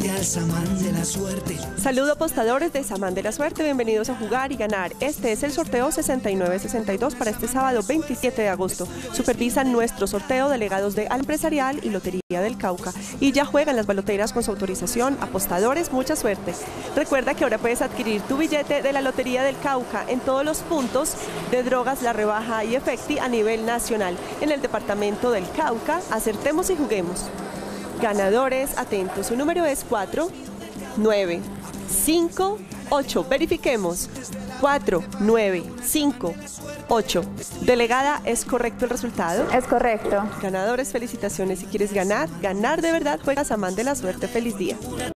Únete al Samán de la Suerte. Saludo apostadores de Samán de la Suerte, bienvenidos a jugar y ganar. Este es el sorteo 6962 para este sábado 27 de agosto. Supervisan nuestro sorteo delegados de Al Empresarial y Lotería del Cauca. Y ya juegan las baloteras con su autorización. Apostadores, mucha suerte. Recuerda que ahora puedes adquirir tu billete de la Lotería del Cauca en todos los puntos de Drogas La Rebaja y Efecti a nivel nacional. En el departamento del Cauca, acertemos y juguemos. Ganadores, atentos, su número es 4, 9, 5, 8. Verifiquemos. 4, 9, 5, 8. Delegada, ¿es correcto el resultado? Es correcto. Ganadores, felicitaciones. Si quieres ganar de verdad, juega Samán de la Suerte. Feliz día.